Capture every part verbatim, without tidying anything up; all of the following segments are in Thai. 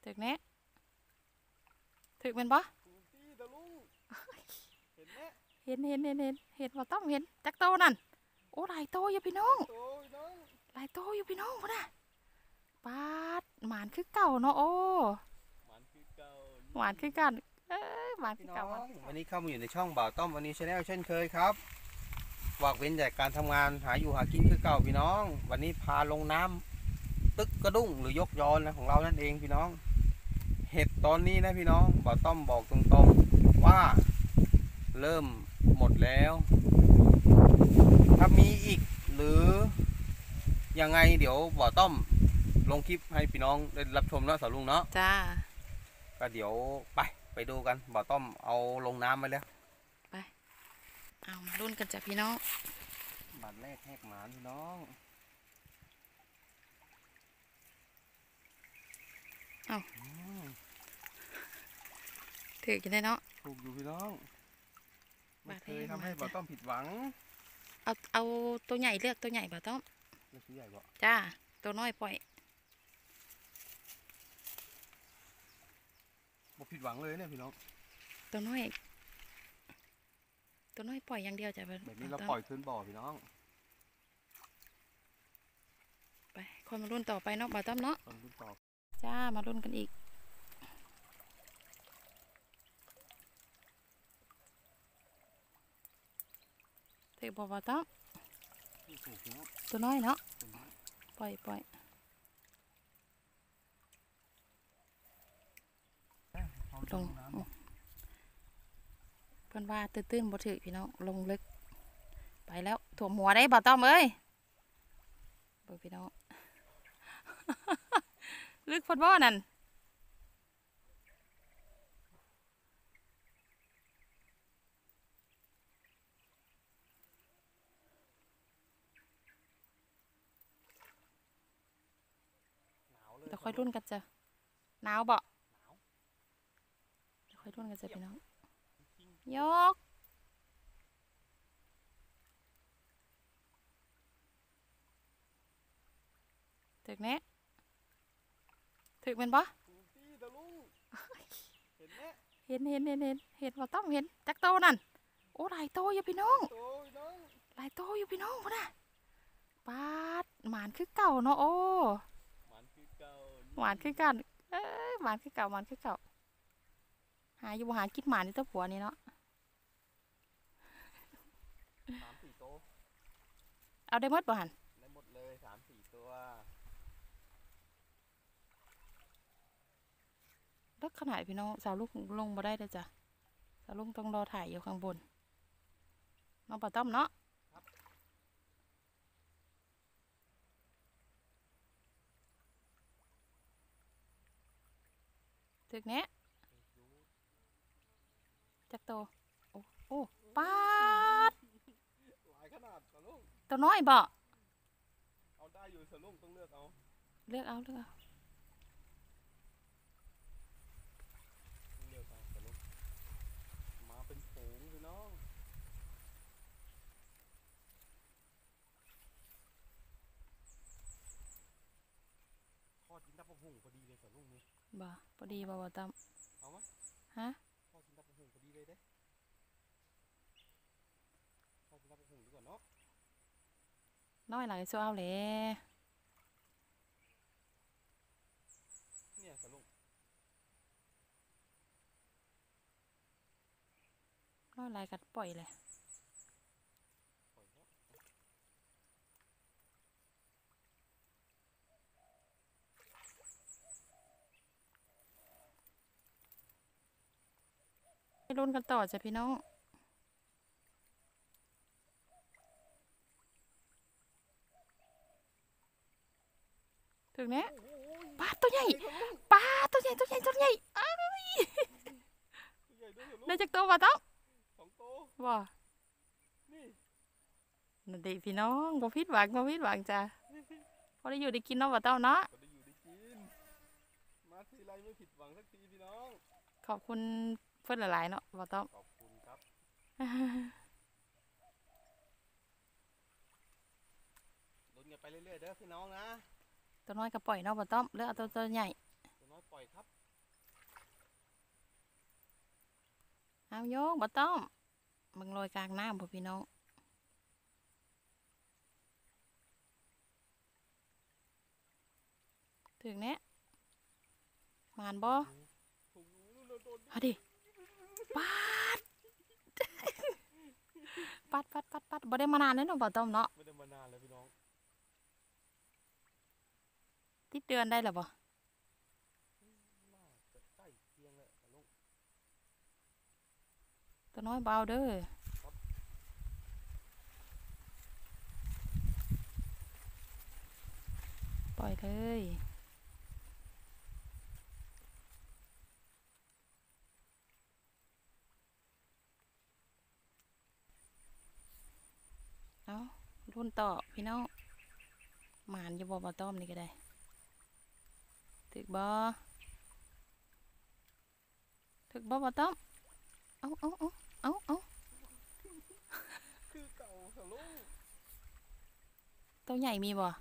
ถึกเนี้ยถึกเป็นปะเห็นเห็นเห็นเห็นเห็นว่าต้องเห็นจักโตนั่นโอ้หลายโตอยู่พี่น้องหลายโตอยู่พี่น้องพุ่นน่ะปาดหมานคือเก่าเนาะโอ้หมานคือเก่าหมานคือกันเอ้ยหมานคือเก่าวันนี้เข้ามาอยู่ในช่องบ่าวต้อมวันนี้ชาแนลเช่นเคยครับวากเว้นจากการทำงานหาอยู่หากินคือเก่าพี่น้องวันนี้พาลงน้ำตึกกระดุ้งหรือยกยอนนะของเรานั่นเองพี่น้องเห็ดตอนนี้นะพี่น้องบ่าวต้อมบอกตรงๆว่าเริ่มหมดแล้วถ้ามีอีกหรือยังไงเดี๋ยวบ่าวต้อมลงคลิปให้พี่น้องได้รับชมเนาะสาวลุงเนาะจ้าก็เดี๋ยวไปไปดูกันบ่าวต้อมเอาลงน้ำไปแล้วไปเอามาลุ้นกันจ้ะพี่น้องบาดแรกแหกหมานพี่น้องเอาถือกันได้เนาะถูกอยู่พี่น้องไม่เคยทำให้บ่าวต้อมผิดหวังเอาเอาตัวใหญ่เลือกตัวใหญ่บ่าวต้อมเลือกตัวใหญ่บ่จ้าตัวน้อยปล่อยบ่ผิดหวังเลยเนี่ยพี่น้องตัวน้อยตัวน้อยปล่อยอย่างเดียวจ้ะแบบนี้เราปล่อยคืนบ่อพี่น้องไปคนมารุ่นต่อไปเนาะบ่าวต้อมเนาะรุ่นต่อจ้ามารุ่นกันอีกเทบ่บ่าวต้อมตัวน้อยเนาะปล่อยปล่อยลงเพิ่นว่าตื้นๆบ่ถือพี่น้องลงลึกไปแล้วถ่วมหัวได้บ่าวต้อมเอ้ยเบิ่งพี่น้อง ลึกฟุตบอลนั่นเดี๋ยวค่อยรุ่นกันจ้ะหนาวบ่เดี๋ยวค่อยรุ่นกันจ้ะพี่น้องยกถึกเนี้ยถึกเป็นปะเห็นเห็นเห็นเห็นเห็นว่าต้องเห็นจักโตนั่นโอ้หลายโตอยู่พี่น้องหลายโตอยู่พี่น้องพุ่นน่ะปาดหมานคือเก่าเนาะโอ้หมานคือเก่าหมานคือกันเอ้ยหมานคือเก่าหมานคือเก่าหาอยู่หากินหมานในตัวผัวนี่เนาะสามสี่โตเอาได้หมดบ่หันได้หมดเลยสามสี่ตัวลักขนาดพี่น้องสาวลูกลงมาได้เลยจ้ะสาวลูกต้องรอถ่ายอยู่ข้างบนน้องปลาต้อมเนาะถึกเนี้ยจักโตโอ้โอ้ปาดหลายขนาดสาวลุงตัวน้อยบ่เอาได้อยู่สาวลุงต้องเลือกเอาเลือกเอาเลือกเอามาเป็นฝูงพี่น้องทอดกินตับกหุ่งพอดีเลยสาวลุงนี่บ่พอดีบ่บ่ต้อมเอาไหมฮะทอดกินตับกหุ่งพอดีเลยเด้ทอดกินตับกหุ่งดีกว่าเนาะน้อยหลายโซเอาเลยเนี่ยสาวลุงน้อยหลายกัดปล่อยเลยไปลุ้นกันต่อจ้ะพี่น้องถึงเนี้ยปลาตัวใหญ่ปลาตัวใหญ่ตัวใหญ่ตัวใหญ่เอ้ยได้จากตัวปลาต้องสองตัวว้านี่นั่นดิพี่น้องบ่ผิดหวังบ่ผิดหวังจ้ะพอได้อยู่ได้กินเนาะปลาต้องเนาะพอได้อยู่ได้กินมาทีไรไม่ผิดหวังสักทีพี่น้องขอบคุณเพื่อนหลายๆเนาะปลาต้องขอบคุณครับลุ้นกันไปเรื่อยๆเด้อพี่น้องนะตัวน้อยก็ปล่อยเนาะปลาต้องเลือกเอาตัวตัวใหญ่ตัวน้อยปล่อยอยครับเอาโยกบ่ต้อมมึงลอยกลางน้ำพ่อพี่น้องถึงเนี้ยมานบ่เอาดิปัด ปัดปัดปัดปัดบ่ได้มานานเลยเนาะบ่ต้อมเนาะไม่ได้มานานเลยพี่น้องติดเดือนได้หรอบ่น่าจะใกล้เคียงเลยลูกตัวน้อยเบาเด้อปล่อยเลยเอารุ่นต่อพี่น้องหมานจะบ่บ่ต้อมนี่ก็ได้ถึกบ่ถึกบ่บ่ต้อมเอาเอาเอาเอาเอาคือเก่าสลูกตัวใหญ่มีบ่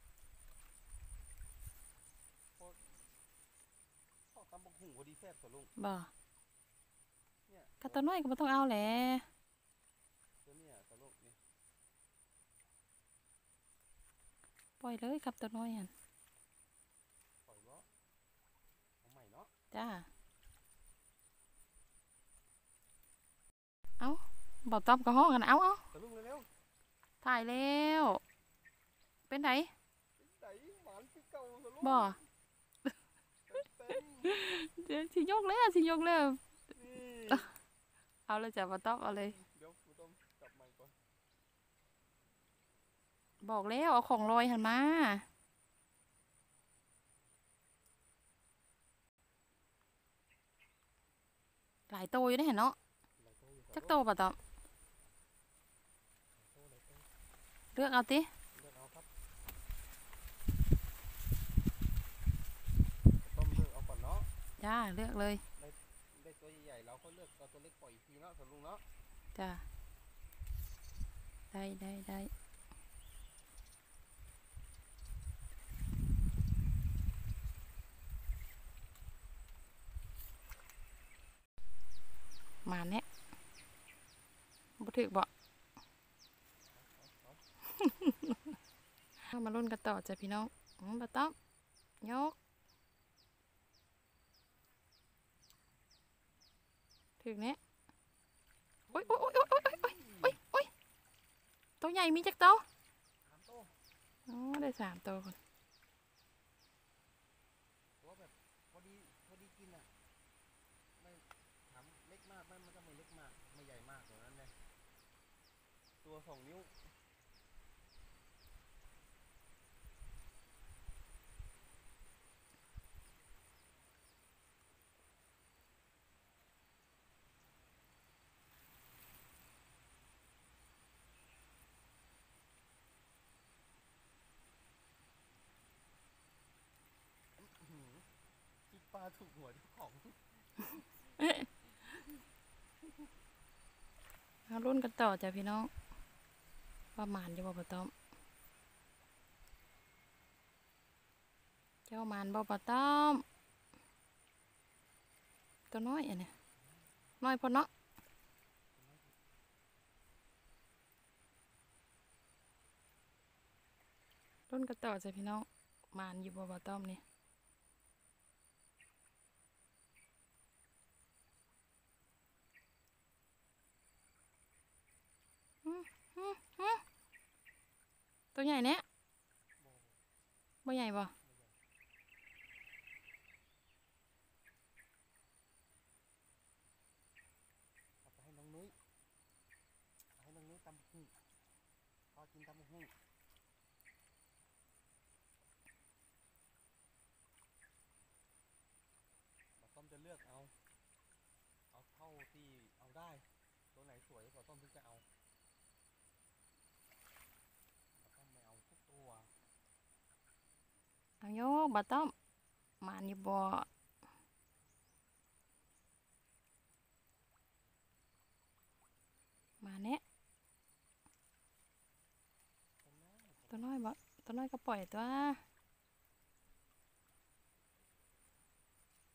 พ่อตำบักหุ่งพอดีแซ่บสลูกบ่เนี่ยก็ตัวน้อยก็บ่ต้องเอาแหละตัวเนี่ยสลูกนี่ปล่อยเลยครับตัวน้อยหั่นปล่อยบ่เอาใหม่เนาะจ้าเอาบ่ต้อมก็ห้องกันเอาเอาสลูกเร็วถ่ายแล้ว เป็นไงๆไหนหวานคือเก่าสลูกบ่เต็มเดี๋ยวสิยกแล้วสิยกแล้วๆนี่เอาเลยจ้ะบ่ต้องเอาเลยเดี๋ยวกูต้องจับใหม่ก่อนบอกแล้วเอาของลอยหันมาหลายโตอยู่ได้เห็นเนาะหลายตัวอยู่จักโตบ่ต้องหลายตัวเลือกเอาติเลือกเอาครับต้มเลือกเอาก่อนเนาะจ้าเลือกเลยได้ตัวใหญ่ๆเราก็เลือกเอาตัวเล็กปล่อยอีกทีเนาะสลุงเนาะจ้าได้ได้ได้มาเนี่ยบ่ถึกบ่ เอามาลุ้นกันต่อจ้ะพี่น้องอืมบ่ต้องยกถึกเนี้ยโอ้ยโอ้ยโอ้ยโอ้ยโอ้ยโอ้ยโอ้ยโอ้ยตัวใหญ่มีจักโตวสามตัวอ๋อได้สามตัวคนตัวแบบพอดีพอดีกินอ่ะไม่ถามเล็กมากไม่มันก็ไม่เล็กมากไม่ใหญ่มากอย่างนั้นเลยตัวสองนิ้ว คิดปลาถูกหัวเจ้าของเอารุ่นกันต่อจ้ะพี่น้องว่าหมานจะบ่ปะต้อมเจ้าหมานบ่ปะต้อมตัวน้อยอันเนี้ยน้อยพอเนาะรุ่นกันต่อจ้ะพี่น้องหมานอยู่บ่ปะต้อมนี่อืมอืมอืมตัวใหญ่เนี้ยบ่ใหญ่บ่เอาไปให้น้องนุ้ยเอาให้น้องนุ้ยตำบักหุ่งพอกินตำบักหุ่งเราต้มจะเลือกเอา เอาเท่าที่เอาได้ ตัวไหนสวยกว่าต้มถึงจะเอาเราต้มไม่เอาทุกตัวเอาโยกบ่ต้อมหมานอยู่บ่มาเนี้ยตัวน้อยตัวน้อยบ่ตัวน้อยก็ปล่อยตัว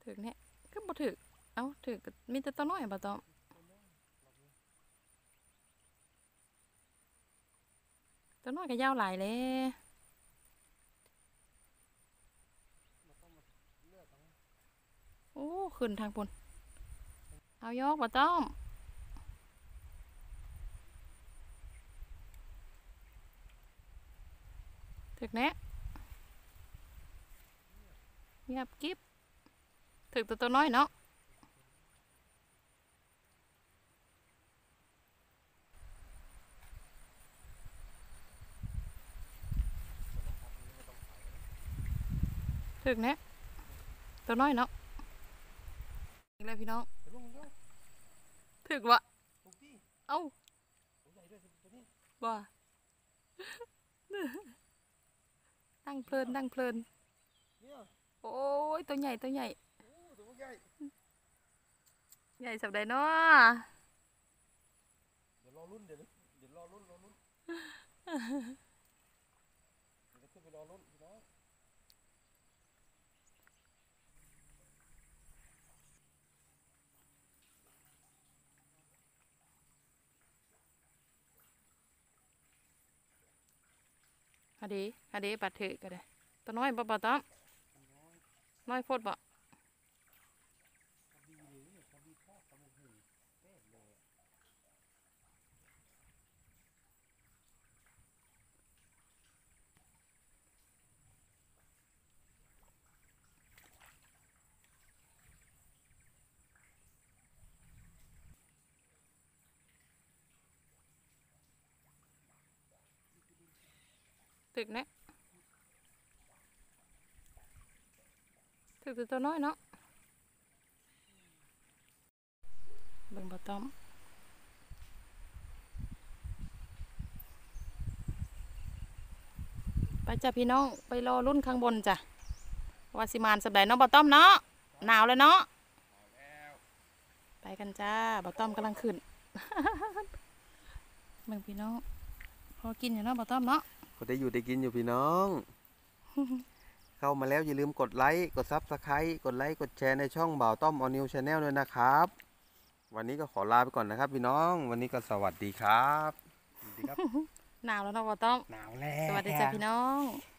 ถึกเนี่ยก็บ่ถึกเอ้าถึกก็มีแต่ตัวน้อยบ่ต้อมตัวน้อยก็ยาวหลายเลยโอ้ขึ้นทางปุ่นเอายกบ่ต้อมถึกแน่เงียบกิ๊บถึกตัวตัวน้อยเนาะถึกแน่ตัวน้อยเนาะอีกแล้วพี่น้องถึกวะเอ้าบ่นั่งเพลินนั่งเพลินโอ้ยตัวใหญ่ตัวใหญ่ใหญ่สับใดเนาะเดี๋ยวรอรุ่นเดี๋ยวเดี๋ยวรอรุ่นรอรุ่นเดี๋ยวขึ้นไปรอรุ่นพี่น้องฮะดีฮะดีปัดถือก็ได้ตัวน้อยบ่บ่ต้อมน้อยโพดบ่ถึกแน่ถึกตัวน้อยเนาะเบิ่งบ่ต้อมไปจ้ะพี่น้องไปรอรุ่นข้างบนจ้ะว่าสิมานสับใดเนาะบ่ต้อมเนาะหนาวแล้วเนาะไปกันจ้าบ่ต้อมกำลังขึ้น เบิ่งพี่น้องพอกินอยู่เนาะบ่ต้อมเนาะก็ได้อยู่ได้กินอยู่พี่น้อง เข้ามาแล้วอย่าลืมกดไลค์กดซับสไครต์กดไลค์กดแชร์ในช่องบ่าวต้อมออนิวชาแนลด้วยนะครับวันนี้ก็ขอลาไปก่อนนะครับพี่น้องวันนี้ก็สวัสดีครับสวัสดีครับหนาวแล้วเนาะบ่ต้อมหนาวแล้วสวัสดีจ้าพี่น้อง